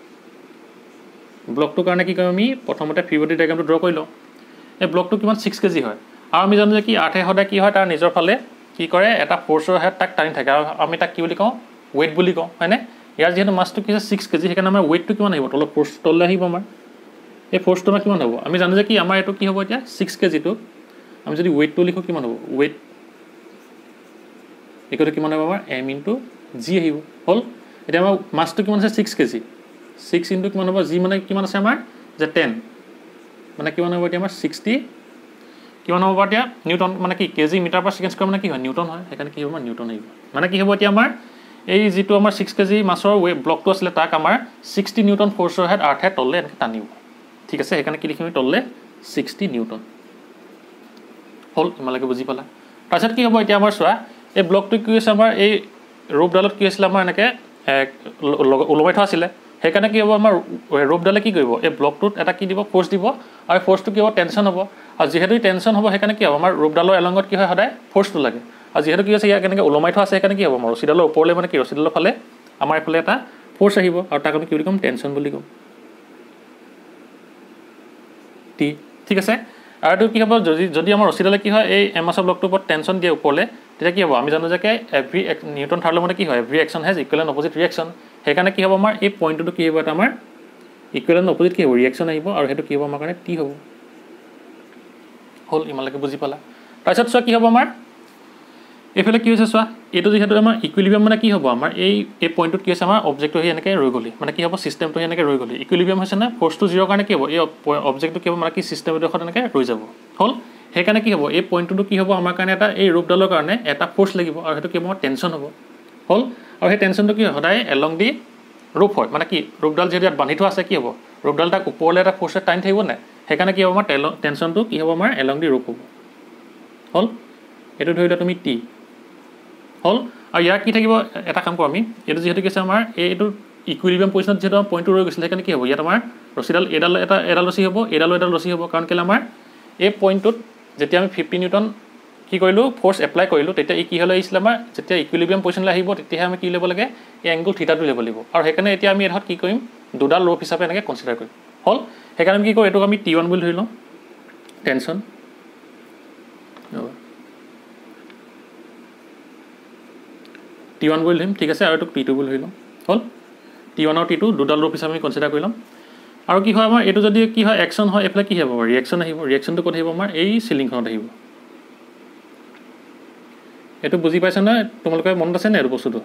ব্লকটোৰ কাৰণে কি কৰিম আমি প্ৰথমতে ফ্ৰী বডি ডায়েগ্ৰামটো ড্ৰ কৰি লওঁ এই ব্লকটো কিমান ছিক্স কেজি হয় আৰু আমি জানো যে কি আৰ্থে সদায় কি হয় তাৰ নিজৰ ফালে কি কৰে এটা ফ'ৰ্চৰ হেড তাক টানি থাকে আৰু আমি তাক কি বুলি কওঁ ৱেইট বুলি কওঁ হয়নে ইয়াৰ যিহেতু মাছটো কি হৈছে ছিক্স কেজি সেইকাৰণে আমাৰ ৱেইটটো কিমান আহিব তলত ফ'ৰ্চ তললৈ আহিব আমাৰ এই ফ'ৰ্চটো আমাৰ কিমান হ'ব আমি জানো যে কি আমাৰ এইটো কি হ'ব এতিয়া ছিক্স কেজিটো আমি যদি ৱেইটটো লিখোঁ কিমান হ'ব ৱেইট এইটো কিমান হ'ব আমাৰ এম ইনটু জি আহিব হ'ল এতিয়া আমাৰ মাছটো কিমান আছে ছিক্স কেজি ছিক্স ইনটু কিমান হ'ব জি মানে কিমান আছে আমাৰ যে টেন মানে কিমান হ'ব এতিয়া আমাৰ ছিক্সটি কিমান হ'ব এতিয়া নিউটন মানে কি kg metre per second square মানে কি হয় নিউটন হয় সেইকাৰণে কি হ'ব আমাৰ নিউটন আহিব মানে কি হ'ব এতিয়া আমাৰ এই যিটো আমাৰ ছিক্স কেজি মাছৰ ৱে ব্লকটো আছিলে তাক আমাৰ ছিক্সটি নিউটন ফ'ৰ্চৰ হেড আৰ্থে তললৈ এনেকৈ টানিব ঠিক আছে সেইকাৰণে কি লিখিম তললৈ ছিক্সটি নিউটন হ'ল ইমানলৈকে বুজি পালা তাৰপিছত কি হ'ব এতিয়া আমাৰ চোৱা এই ব্লকটো কি হৈছে আমাৰ এই ৰোপডালত কি হৈছিলে আমাৰ এনেকৈ ওলমাই থোৱা আছিলে সেইকাৰণে কি হ'ব আমাৰ ৰোপডালে কি কৰিব এই ব্লকটোত এটা কি দিব ফ'ৰ্চ দিব আৰু ফ'ৰ্চটো কি হ'ব টেনশ্যন হ'ব আৰু যিহেতু টেনশ্যন হ'ব সেইকাৰণে কি হ'ব আমাৰ ৰোপডালৰ এলঙত কি হয় সদায় ফ'ৰ্চটো লাগে আৰু যিহেতু কি হৈছে ইয়াক এনেকৈ ওলমাই থোৱা আছে সেইকাৰণে কি হ'ব আমাৰ ৰছীডালৰ ওপৰলৈ মানে কি ৰছীডালৰ ফালে আমাৰ এফালে এটা ফ'ৰ্চ আহিব আৰু তাক আমি কি বুলি ক'ম টেনশ্যন বুলি ক'ম টি ঠিক আছে আৰু এইটো কি হ'ব যদি যদি আমাৰ ৰছীডালে কি হয় এই এমাছৰ ব্লকটোৰ ওপৰত টেনশ্যন দিয়ে ওপৰলৈ তেতিয়া কি হ'ব আমি জানো যে এভৰি নিউটন থাৰ্ড ল' মানে কি হয় every action has equal and opposite reaction সেইকাৰণে কি হ'ব আমাৰ এই পইণ্টটো কি হ'ব এটা আমাৰ ইকুৱেল এণ্ড অপজিট কি হ'ব ৰিয়েকশ্যন আহিব আৰু সেইটো কি হ'ব আমাৰ কাৰণে টি হ'ব হ'ল ইমানলৈকে বুজি পালা তাৰপিছত চোৱা কি হ'ব আমাৰ এইফালে কি হৈছে চোৱা এইটো যিহেতু আমাৰ ইকুইলিব্ৰিয়াম মানে কি হ'ব আমাৰ এই এই পইণ্টটোত কি হৈছে আমাৰ অবজেক্টটো হৈ এনেকৈ ৰৈ গ'লি মানে কি হ'ব চিষ্টেমটো হৈ এনেকৈ ৰৈ গ'লি ইকুইলিব্ৰিয়াম হৈছে না ফ'ৰ্চটো জিৰ' কাৰণে কি হ'ব এই অবজেক্টটো কি হ'ব মানে কি চিষ্টেম এডোখৰত এনেকৈ ৰৈ যাব হ'ল সেইকাৰণে কি হ'ব এই পইণ্টটো কি হ'ব আমাৰ কাৰণে এটা এই ৰূপডালৰ কাৰণে এটা ফ'ৰ্চ লাগিব আৰু সেইটো কি হ'ব টেনশ্যন হ'ব হ'ল আৰু সেই টেনশ্যনটো কি সদায় এলং দি ৰূপ হয় মানে কি ৰূপডাল যিহেতু ইয়াত বান্ধি থোৱা আছে কি হ'ব ৰূপডাল তাক ওপৰলৈ এটা ফ'ৰ্চে টাইম থাকিব নাই সেইকাৰণে কি হ'ব আমাৰ টেনশ্যনটো কি হ'ব আমাৰ এলং দি ৰূপ হ'ব হ'ল এইটো ধৰি লোৱা তুমি টি হ'ল আৰু ইয়াৰ কি থাকিব এটা কাম কৰোঁ আমি এইটো যিহেতু কি আছে আমাৰ এইটো ইকুইলিব্ৰিয়াম পজিশ্যনত যিহেতু আমাৰ পইণ্টটো ৰৈ গৈছিলে সেইকাৰণে কি হ'ব ইয়াত আমাৰ ৰছীডাল এডাল এটা এডাল ৰছী হ'ব এডালো এডাল ৰছী হ'ব কাৰণ কেলৈ আমাৰ এই পইণ্টটোত যেতিয়া আমি ফিফটি নিউটন কি কৰিলোঁ ফ'ৰ্চ এপ্লাই কৰিলোঁ তেতিয়া ই কি হ'লে আহিছিলে আমাৰ যেতিয়া ইকুইলিব্ৰিয়াম পজিশ্যনলৈ আহিব তেতিয়াহে আমি কি ল'ব লাগে এই এংগুল থিটাটো ল'ব লাগিব আৰু সেইকাৰণে এতিয়া আমি এডোখৰত কি কৰিম দুডাল ৰ'প হিচাপে এনেকৈ কনচিডাৰ কৰিম হ'ল সেইকাৰণে আমি কি কৰোঁ এইটোক আমি টি ওৱান বুলি ধৰি লওঁ টেনশ্যন টি ওৱান বুলি ধৰিম ঠিক আছে আৰু এইটোক টি টু বুলি ধৰি লওঁ হ'ল টি ওৱান আৰু টি টু দুডাল ৰূপ হিচাপে আমি কনচিডাৰ কৰি ল'ম আৰু কি হয় আমাৰ এইটো যদি কি হয় একশ্যন হয় এইফালে কি হ'ব ৰিয়েকশ্যন আহিব ৰিয়েকশ্যনটো ক'ত আহিব আমাৰ এই চিলিংখনত আহিব এইটো বুজি পাইছে নহয় তোমালোকে মনত আছে নে এইটো বস্তুটো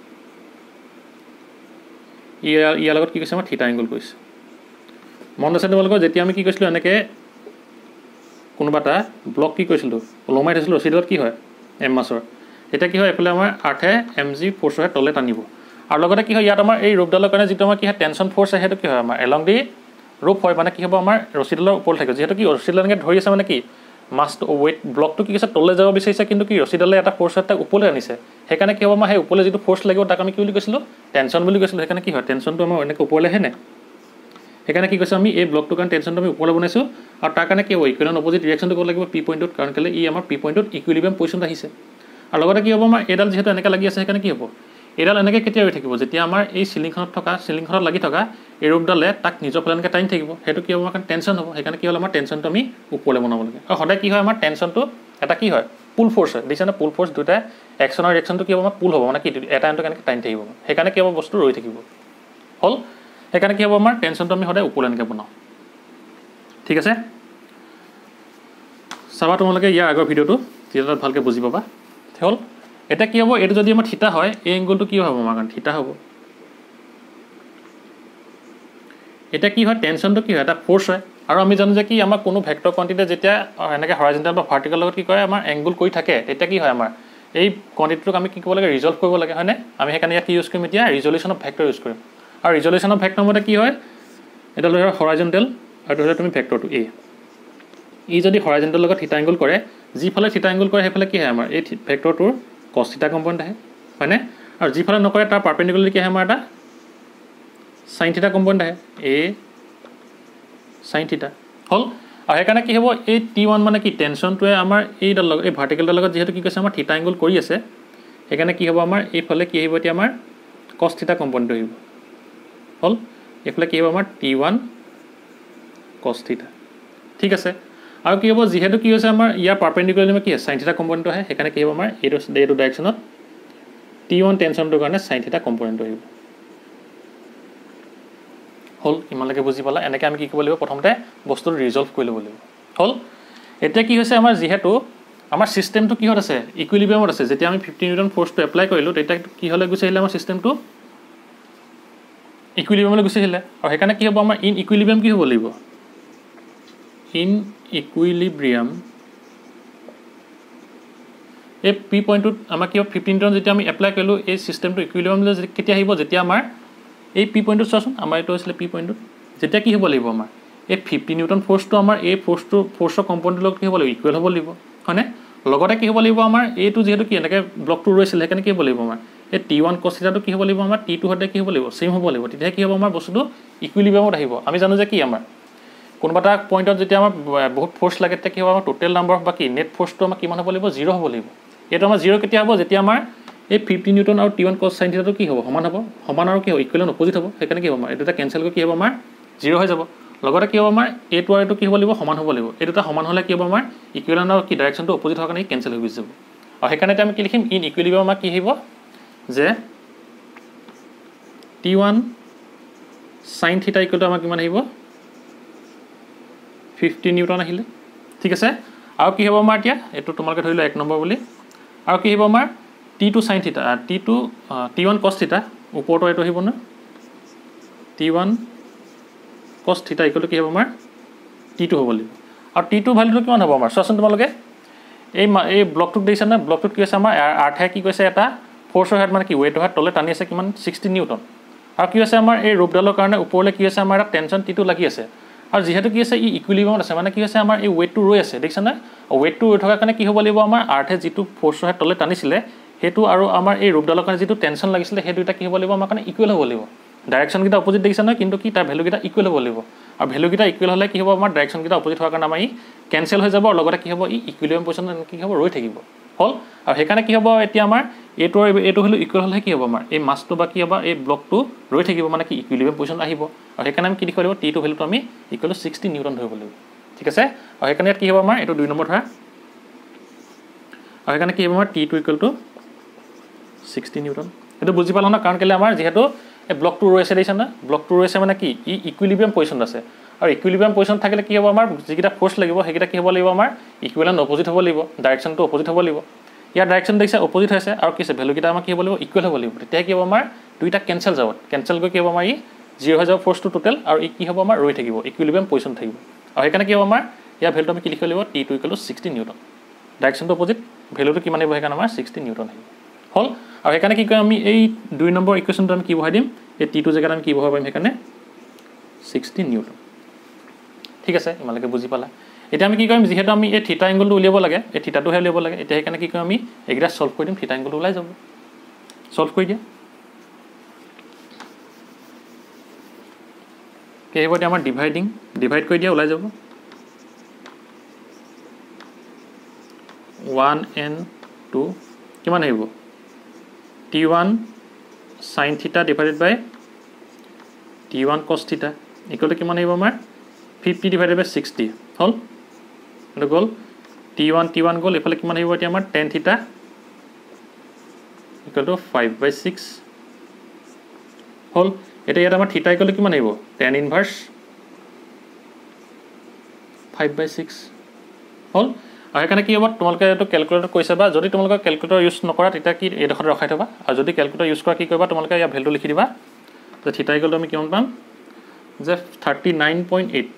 ইয়াৰ ইয়াৰ লগত কি কৈছে আমাৰ থিটা এংগুল কৰিছে মনত আছে তোমালোকৰ যেতিয়া আমি কি কৈছিলোঁ এনেকৈ কোনোবা এটা ব্লক কি কৰিছিলোঁ ওলমাই থৈছিলোঁ ৰছীডালত কি হয় এম মাছৰ এতিয়া কি হয় এইফালে আমাৰ আৰ্থে এম জি ফ'ৰ্চহে তলে টানিব আৰু লগতে কি হয় ইয়াত আমাৰ এই ৰূপডালৰ কাৰণে যিটো আমাৰ কি হয় টেনশ্যন ফ'ৰ্চ আহে সেইটো কি হয় আমাৰ এলং দি ৰূপ হয় মানে কি হ'ব আমাৰ ৰছীডালৰ ওপৰত থাকে যিহেতু কি ৰছীডাল এনেকৈ ধৰি আছে মানে কি মাছটো ৱেইট ব্লকটো কি কৈছে তলে যাব বিচাৰিছে কিন্তু কি ৰছীডালে এটা ফ'ৰ্চ তাক ওপৰলৈ আনিছে সেইকাৰণে কি হ'ব আমাৰ সেই ওপৰলৈ যিটো ফ'ৰ্চ লাগিব তাক আমি কি বুলি কৈছিলোঁ টেনশ্যন বুলি কৈছিলোঁ সেইকাৰণে কি হয় টেনশ্যনটো আমাৰ এনেকৈ ওপৰলৈ আহে নে সেইকাৰণে কি কৈছে আমি এই ব্লকটোৰ কাৰণে টেনশ্যনটো আমি ওপৰলৈ বনাইছোঁ আৰু তাৰ কাৰণে কি হ'ব ইকুৱেল এণ্ড অপজিট ৰিয়েকশ্যনটো ক'ব লাগিব পি পইণ্টত কাৰণ কেলৈ ই আমাৰ পি পইণ্টত ইকুইলিব্ৰিয়াম পজিশ্যনত আহিছে আৰু লগতে কি হ'ব আমাৰ এইডাল যিহেতু এনেকৈ লাগি আছে সেইকাৰণে কি হ'ব এইডাল এনেকৈ কেতিয়া ৰৈ থাকিব যেতিয়া আমাৰ এই চিলিংখনত থকা চিলিংখনত লাগি থকা এই ৰূপডালে তাক নিজৰ ফালে এনেকৈ টাইম থাকিব সেইটো কি হ'ব আমাৰ কাৰণে টেনশ্যন হ'ব সেইকাৰণে কি হ'ল আমাৰ টেনশ্যনটো আমি ওপৰলৈ বনাব লাগে আৰু সদায় কি হয় আমাৰ টেনশ্যনটো এটা কি হয় পুল ফ'ৰ্চ হয় দেখিছেনে পুল ফ'ৰ্চ দুটাই একশ্যন আৰু ৰিয়েকশ্যনটো কি হ'ব আমাৰ পুল হ'ব মানে কি এটা এনটো কেনেকৈ টাইম থাকিব সেইকাৰণে কি হ'ব বস্তু ৰৈ থাকিব হ'ল সেইকাৰণে কি হ'ব আমাৰ টেনশ্যনটো আমি সদায় ওপৰলৈ এনেকৈ বনাওঁ ঠিক আছে চাবা তোমালোকে ইয়াৰ আগৰ ভিডিঅ'টো তেতিয়া তাত ভালকৈ বুজি পাবা হ'ল এতিয়া কি হ'ব এইটো যদি আমাৰ থিতা হয় এই এংগুলটো কি হ'ব আমাৰ কাৰণে থিতা হ'ব এটা কি হয় টেনশ্যনটো কি হয় এটা ফ'ৰ্চ হয় আৰু আমি জানো যে কি আমাৰ কোনো ভেক্টৰ কোৱান্টিটি যেতিয়া এনেকৈ হৰাইজেণ্টেল বা ভাৰ্টিকেল লগত কি কৰে আমাৰ এংগুল কৰি থাকে তেতিয়া কি হয় আমাৰ এই কোৱান্টিটিটোক আমি কি কৰিব লাগে ৰিজল্ভ কৰিব লাগে হয়নে আমি সেইকাৰণে ইয়াত কি ইউজ কৰিম এতিয়া ৰিজল্যুশ্যন অফ ভেক্টৰ ইউজ কৰিম আৰু ৰিজল্যুশ্যন অফ ভেক্টৰ মতে কি হয় এটা ধৰা হৰাইজেণ্টেল আৰু ধৰা তুমি ভেক্টৰটো এ ই যদি হৰাইজেণ্টেল লগত থিটা এংগুল কৰে যিফালে থিটা এংগুল কৰে সেইফালে কি হয় আমাৰ এই ভেক্টৰটোৰ কছ থিটা কম্পনেণ্ট আহে হয়নে আৰু যিফালে নকৰে তাৰ পাৰ্পেণ্ডিকুলাৰলি কি আহে আমাৰ এটা সাইন থিটা কম্পনেণ্ট আহে এ সাইন থিটা হ'ল আৰু সেইকাৰণে কি হ'ব এই টি ওৱান মানে কি টেনশ্যনটোৱে আমাৰ এইডাল লগত এই ভাৰ্টিকেলডাৰ লগত যিহেতু কি কৈছে আমাৰ থিটা এংগুল কৰি আছে সেইকাৰণে কি হ'ব আমাৰ এইফালে কি আহিব এতিয়া আমাৰ কছ থিটা কম্পনেণ্টটো আহিব হ'ল এইফালে কি হ'ব আমাৰ টি ওৱান কছ থিটা ঠিক আছে আৰু কি হ'ব যিহেতু কি হৈছে আমাৰ ইয়াৰ পাৰ্পেণ্ডিকুলাৰলি কি আছে সাইন থিটা কম্পনেণ্টটো আহে সেইকাৰণে কি হ'ব আমাৰ এইটো এইটো ডাইৰেকশ্যনত টি ওৱান টেনশ্যনটোৰ কাৰণে সাইন থিটা কম্পনেণ্টটো আহিব হ'ল ইমানলৈকে বুজি পালা এনেকৈ আমি কি কৰিব লাগিব প্ৰথমতে বস্তুটো ৰিজল্ভ কৰি ল'ব লাগিব হ'ল এতিয়া কি হৈছে আমাৰ যিহেতু আমাৰ চিষ্টেমটো কিহত আছে ইকুইলিব্ৰিয়ামত আছে যেতিয়া আমি ফিফটি নিউটন ফ'ৰ্চটো এপ্লাই কৰিলোঁ তেতিয়া কি হ'লে গুচি আহিলে আমাৰ চিষ্টেমটো ইকুইলিব্ৰিয়ামলৈ গুচি আহিলে আৰু সেইকাৰণে কি হ'ব আমাৰ ইন ইকুইলিব্ৰিয়াম কি হ'ব লাগিব ইন ইকুইলিব্ৰিয়াম এই পি পইণ্টটোত আমাৰ কি হ'ব ফিফটি নিউটন যেতিয়া আমি এপ্লাই কৰিলোঁ এই চিষ্টেমটো ইকুইলিব্ৰিয়ামলৈ কেতিয়া আহিব যেতিয়া আমাৰ এই পি পইণ্টটোত চোৱাচোন আমাৰ এইটো আছিলে পি পইণ্টটোত যেতিয়া কি হ'ব লাগিব আমাৰ এই ফিফটি নিউটন ফ'ৰ্চটো আমাৰ এই ফ'ৰ্চটো ফ'ৰ্চৰ কম্পনেণ্টৰ লগত কি হ'ব লাগিব ইকুৱেল হ'ব লাগিব হয়নে লগতে কি হ'ব লাগিব আমাৰ এইটো যিহেতু কি এনেকৈ ব্লকটো ৰৈছিলে সেইকাৰণে কি হ'ব লাগিব আমাৰ এই টি ওৱান কছ থিটাটো কি হ'ব লাগিব আমাৰ টি টু সৈতে কি হ'ব লাগিব ছেইম হ'ব লাগিব তেতিয়াহে কি হ'ব আমাৰ বস্তুটো ইকুইলিব্ৰিয়ামত আহিব আমি জানো যে কি আমাৰ কোনোবা এটা পইণ্টত যেতিয়া আমাৰ বহুত ফ'ৰ্চ লাগে তেতিয়া কি হ'ব আমাৰ টোটেল নাম্বাৰ অফ বা কি নেট ফ'ৰ্চটো আমাৰ কিমান হ'ব লাগিব জিৰ' হ'ব লাগিব এইটো আমাৰ জিৰ' কেতিয়া হ'ব যেতিয়া আমাৰ এই ফিফটি নিউটন আৰু টি ওৱান কছ চাইন থিটাটো কি হ'ব সমান হ'ব সমান আৰু কি হ'ব ইকুৱেলেণ্ট অপজিট হ'ব সেইকাৰণে কি হ'ব আমাৰ এই দুটা কেঞ্চেল কৰি কি হ'ব আমাৰ জিৰ' হৈ যাব লগতে কি হ'ব আমাৰ এইটো আৰু এইটো কি হ'ব লাগিব সমান হ'ব লাগিব এই দুটা সমান হ'লে কি হ'ব আমাৰ ইকুৱেলেণ্ট আৰু কি ডাইৰেকশ্যনটো অপজিট হোৱাৰ কাৰণে কেঞ্চেল হৈ গুচি যাব আৰু সেইকাৰণে আমি কি লিখিম ইন ইকুইলিব্ৰিয়াম আমাৰ কি আহিব যে T one sine theta equal to আমাৰ কিমান আহিব ফিফটি নিউটন আহিলে ঠিক আছে আৰু কি হ'ব আমাৰ এতিয়া এইটো তোমালোকে ধৰি লোৱা এক নম্বৰ বুলি আৰু কি হ'ব আমাৰ T two sine theta T two T one cos theta ওপৰতো এইটো আহিব ন T one cos theta equal to কি হ'ব আমাৰ টি টু হ'ব লাগিব আৰু টি টু ভেলুটো কিমান হ'ব আমাৰ চোৱাচোন তোমালোকে এই এই ব্লকটোক দেখিছা নে ব্লকটোত কি হৈছে আমাৰ আৰ্থে কি কৈছে এটা ফ'ৰ্চৰ হেড মানে কি ৱেটৰ হেড তলে টানি আছে কিমান ছিক্সটি নিউটন আৰু কি হৈছে আমাৰ এই ৰোপডালৰ কাৰণে ওপৰলৈ কি হৈছে আমাৰ এটা টেনশ্যন টি টু লাগি আছে আৰু যিহেতু কি আছে ই ইকুইলিব্ৰিয়ামত আছে মানে কি হৈছে আমাৰ এই ৱেটটো ৰৈ আছে দেখিছা নে ৱেটটো ৰৈ থকাৰ কাৰণে কি হ'ব লাগিব আমাৰ আৰ্থে যিটো ফ'ৰ্চৰ হেড তলে টানিছিলে সেইটো আৰু আমাৰ এই ৰোপডালৰ কাৰণে যিটো টেনশ্যন লাগিছিলে সেই দুটা কি হ'ব লাগিব আমাৰ কাৰণে ইকুৱেল হ'ব লাগিব ডাইৰেকশ্যনকেইটা অপজিট দেখিছা নহয় কিন্তু কি তাৰ ভেলুকেইটা ইকুৱেল হ'ব লাগিব আৰু ভেলুকেইটা ইকুৱেল হ'লে কি হ'ব আমাৰ ডাইৰেকশ্যনকেইটা অপজিট হোৱাৰ কাৰণে আমাৰ ই কেঞ্চেল হৈ যাব আৰু লগতে কি হ'ব ই ইকুইলিব্ৰিয়াম পজিশ্যনত কি হ'ব ৰৈ থাকিব হ'ল আৰু সেইকাৰণে কি হ'ব এতিয়া আমাৰ এইটো এইটো হ'লে ইকুৱেল হ'লে কি হ'ব আমাৰ এই মাছটো বা কি হ'ব এই ব্লকটো ৰৈ থাকিব মানে কি ইকুইলিব্ৰিয়াম পজিশ্যন আহিব আৰু সেইকাৰণে আমি কি লিখিব লাগিব টি টু ভেলুটো আমি ইকুৱেল টু ছিক্সটি নিউটন ধৰিব লাগিব ঠিক আছে আৰু সেইকাৰণে ইয়াত কি হ'ব আমাৰ এইটো দুই নম্বৰ ধৰা আৰু সেইকাৰণে কি হ'ব আমাৰ T two equal to sixty newton এইটো বুজি পালোঁ ন কাৰণ কেলৈ আমাৰ যিহেতু এই ব্লকটো ৰৈ আছে দেখিছা না ব্লকটো ৰৈ আছে মানে কি ই ইকুইলিব্ৰিয়াম পজিশ্যন আছে আৰু ইকুইলিব্ৰিয়াম পজিশ্যন থাকিলে কি হ'ব আমাৰ যিকেইটা ফ'ৰ্চ লাগিব সেইকেইটা কি হ'ব লাগিব আমাৰ ইকুৱেলেণ্ট অপজিট হ'ব লাগিব ডাইৰেকশ্যনটো অপজিট হ'ব লাগিব ইয়াৰ ডাইৰেকশ্যন দেখিছে অপজিট হৈছে আৰু কি আছে ভেলুকেইটা আমাৰ কি হ'ব লাগিব ইকুৱেল হ'ব লাগিব তেতিয়া কি হ'ব আমাৰ দুইটা কেঞ্চেল যাব কেঞ্চেল কৰি কি হ'ব আমাৰ ই জিৰ' হৈ যাব ফ'ৰ্চটো টোটেল আৰু ই কি হ'ব আমাৰ ৰৈ থাকিব ইকুইলিব্ৰিয়াম পজিশ্যন থাকিব আৰু সেইকাৰণে কি হ'ব আমাৰ ইয়াৰ ভেলুটো আমি কি লিখিব লাগিব T two equal to sixty newton ডাইৰেকশ্যনটো অপজিট ভেলুটো কিমান আহিব সেইকাৰণে আমাৰ ছিক্সটি নিউটন আহিব হ'ল আৰু সেইকাৰণে কি কৰিম আমি এই দুই নম্বৰ ইকুৱেশ্যনটো আমি কি বহাই দিম এই টি টু জেগাত আমি কি বহাব পাৰিম সেইকাৰণে ছিক্সটি নিউটন ঠিক আছে ইমানলৈকে বুজি পালা এতিয়া আমি কি কৰিম যিহেতু আমি এই থিটা এংগলটো উলিয়াব লাগে এই থিটাটোহে উলিয়াব লাগে এতিয়া সেইকাৰণে কি কৰিম আমি এইকেইটা ছল্ভ কৰি দিম থিটা এংগলটো ওলাই যাব ছল্ভ কৰি দিয়া কি আহিব এতিয়া আমাৰ ডিভাইডিং ডিভাইড কৰি দিয়া ওলাই যাব ওৱান এন টু কিমান আহিব T one sine theta divided by T one cos theta equal to কিমান আহিব আমাৰ ফিফটি ডিভাইডেড বাই ছিক্সটি হ'ল এইটো গ'ল টি ওৱান টি ওৱান গ'ল এইফালে কিমান আহিব এতিয়া আমাৰ tan theta equal to five by six হ'ল এতিয়া ইয়াত আমাৰ থিটা ইকুৱেল টু কিমান আহিব tan inverse five by six হ'ল আৰু সেইকাৰণে কি হ'ব তোমালোকে এইটো কেলকুলেটৰ কৈছে বা যদি তোমালোকে কেলকুলেটৰ ইউজ নকৰা তেতিয়া কি এইডোখৰত ৰখাই থ'বা আৰু যদি কেলকুলেটৰ ইউজ কৰা কি কৰিবা তোমালোকে ইয়াৰ ভেলুটো লিখি দিবা যে থিটা ইকুৱেল টু আমি কিমান পাম যে থাৰ্টি নাইন পইণ্ট এইট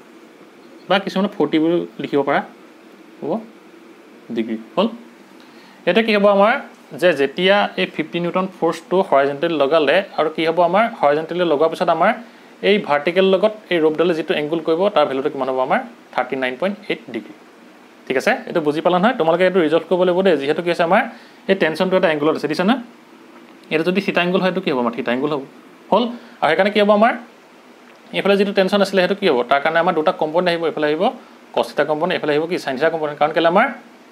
বা কিছুমানে ফৰ্টি বুলি লিখিব পাৰা হ'ব ডিগ্ৰী হ'ল এতিয়া কি হ'ব আমাৰ যে যেতিয়া এই ফিফটি নিউটন ফ'ৰ্চটো হৰাইজেণ্টেলি লগালে আৰু কি হ'ব আমাৰ হৰাইজেণ্টেলি লগোৱাৰ পিছত আমাৰ এই ভাৰ্টিকেল লগত এই ৰোপডালে যিটো এংগুল কৰিব তাৰ ভেলুটো কিমান হ'ব আমাৰ thirty nine point eight degree ঠিক আছে এইটো বুজি পালা নহয় তোমালোকে এইটো ৰিজল্ভ কৰিব লাগিব দেই যিহেতু কি হৈছে আমাৰ এই টেনশ্যনটো এটা এংগুলত আছে দিছে না এইটো যদি থিটা এংগুল হয় এইটো কি হ'ব আমাৰ থিটা এংগুল হ'ব হ'ল আৰু সেইকাৰণে কি হ'ব আমাৰ এইফালে যিটো টেনশ্যন আছিলে সেইটো কি হ'ব তাৰ কাৰণে আমাৰ দুটা কম্পনেণ্ট আহিব এইফালে আহিব কছ থিটা কম্পনেণ্ট এইফালে আহিব কি চাইন থিটা কম্পনেণ্ট কাৰণ কেলৈ আমাৰ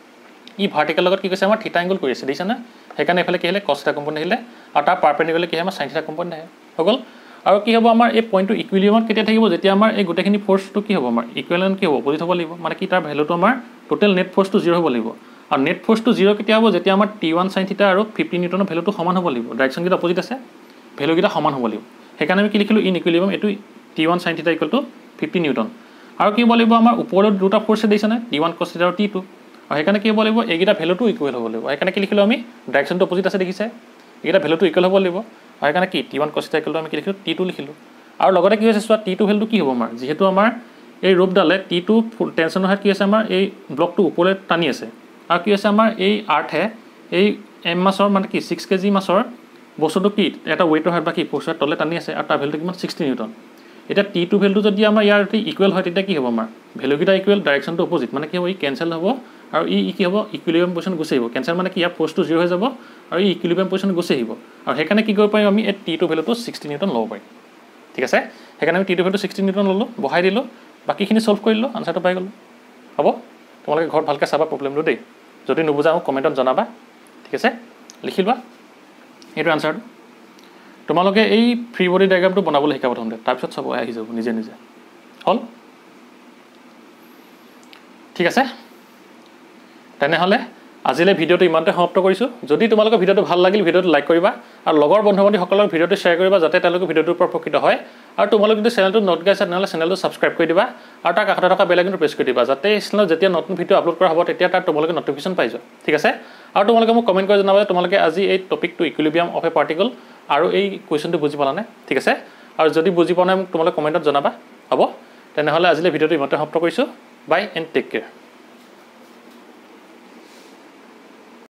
ই ভাৰ্টিকেল লগত কি কৈছে আমাৰ থিটা এংগুল কৰি আছে দেখিছে না সেইকাৰণে এইফালে কি আহিলে কছ থিটা কম্পনেণ্ট আহিলে আৰু তাৰ পাৰপেণ্ডিকুলাৰলি কি হয় আমাৰ চাইন থিটা কম্পনেণ্ট আহে হৈ গ'ল আৰু কি হ'ব আমাৰ এই পইণ্টটো ইকুইলিব্ৰিয়ামত কেতিয়া থাকিব যেতিয়া আমাৰ এই গোটেইখিনি ফ'ৰ্চটো কি হ'ব আমাৰ ইকুইলেণ্ট কি হ'ব অপজিট হ'ব লাগিব মানে কি তাৰ ভেলুটো আমাৰ টোটেল নেট ফ'ৰ্চটো জিৰ' হ'ব লাগিব আৰু নেট ফ'ৰ্চটো জিৰ' কেতিয়া হ'ব যেতিয়া আমাৰ টি ওৱান চাইন থিটা আৰু ফিফটি নিউটনৰ ভেলুটো সমান হ'ব লাগিব ডাইৰেকশ্যনকেইটা অপজিট আছে ভেলুকেইটা সমান হ'ব লাগিব সেইকাৰণে আমি কি লিখিলোঁ ইন ইকুইলিব্ৰিয়াম এইটো T one sine theta equal to fifty newton আৰু কি হ'ব লাগিব আমাৰ ওপৰত দুটা ফ'ৰ্চে দিছে নে টি ওৱান কছ থিটা আৰু টি টু আৰু সেইকাৰণে কি হ'ব লাগিব এইকেইটা ভেলুটো ইকুৱেল হ'ব লাগিব সেইকাৰণে কি লিখিলোঁ আমি ডাইৰেকশ্যনটো অপজিট আছে দেখিছে এইকেইটা ভেলুটো ইকুৱেল হ'ব লাগিব আৰু সেইকাৰণে কি T one cos theta equal two আমি কি লিখিলোঁ টি টু লিখিলোঁ আৰু লগতে কি হৈছে চোৱা টি টু ভেলুটো কি হ'ব আমাৰ যিহেতু আমাৰ এই ৰোপডালে টি টু টেনশ্যনৰ হাত কি আছে আমাৰ এই ব্লকটো ওপৰলৈ টানি আছে আৰু কি হৈছে আমাৰ এই আৰ্থে এই এম মাছৰ মানে কি ছিক্স কেজি মাছৰ বস্তুটো কি এটা ৱেইটৰ হাত বা কি ফ'ৰ্চৰ তলে টানি আছে আৰু তাৰ ভেলুটো কিমান ছিক্সটি নিউটন এতিয়া টি টু ভেলুটো যদি আমাৰ ইয়াৰ ইকুৱেল হয় তেতিয়া কি হ'ব আমাৰ ভেলুকেইটা ইকুৱেল ডাইৰেকশ্যনটো অপজিট মানে কি হ'ব ই কেঞ্চেল হ'ব আৰু ই কি হ'ব ইকুইলিব্ৰিয়াম পজিশ্যন গুচি আহিব কেঞ্চেল মানে কি ইয়াৰ ফ'ৰ্চটো জিৰ' হৈ যাব আৰু ই ইকুইলিব্ৰিয়াম পজিশ্যন গুচি আহিব আৰু সেইকাৰণে কি কৰিব পাৰিম আমি এই টি টু ভেলুটো ছিক্সটি নিউটন ল'ব পাৰিম ঠিক আছে সেইকাৰণে আমি টি টু ভেলুটো ছিক্সটি নিউটন ল'লোঁ বহাই দিলোঁ বাকীখিনি ছল্ভ কৰি দিলোঁ আনচাৰটো পাই গ'লোঁ হ'ব তোমালোকে ঘৰত ভালকৈ চাবা প্ৰব্লেমটো দেই যদি নুবুজা মোক কমেণ্টত জনাবা ঠিক আছে লিখি লোৱা এইটো আনচাৰটো তোমালোকে এই ফ্ৰী বডি ডায়াগ্ৰামটো বনাবলৈ শিকা প্ৰথমতে তাৰপিছত চব আহি যাব নিজে নিজে হ'ল ঠিক আছে তেনেহ'লে আজিলৈ ভিডিঅ'টো ইমানতে সমাপ্ত কৰিছোঁ যদি তোমালোকৰ ভিডিঅ'টো ভাল লাগিল ভিডিঅ'টো লাইক কৰিবা আৰু লগৰ বন্ধু বান্ধৱীসকলৰ ভিডিঅ'টো শ্বেয়াৰ কৰিবা যাতে তেওঁলোকে ভিডিঅ'টোৰ পৰা উপকৃত হয় আৰু তোমালোকে যদি চেনেলটো নতুন গাইছা তেনেহ'লে চেনেলটো ছাবস্ক্ৰাইব কৰি দিবা আৰু তাৰ কাষতে থকা বেল আইকনটো প্ৰেছ কৰি দিবা যাতে এই চেনেলত যেতিয়া নতুন ভিডিঅ' আপলোড কৰা হ'ব তেতিয়া তাত তোমালোকে নটিফিকেশ্যন পাই যোৱা ঠিক আছে আৰু তোমালোকে মোক কমেণ্ট কৰি জনাবা যে তোমালোকে আজি এই টপিকটো ইকুইলিব্ৰিয়াম অফ এ পাৰ্টিকল আৰু এই কুৱেশ্যনটো বুজি পালানে ঠিক আছে আৰু যদি বুজি পোৱা নাই মোক তোমালোকে কমেণ্টত জনাবা হ'ব তেনেহ'লে আজিলৈ ভিডিঅ'টো ইমানতে সমাপ্ত কৰিছোঁ বাই এণ্ড টেক কেয়াৰ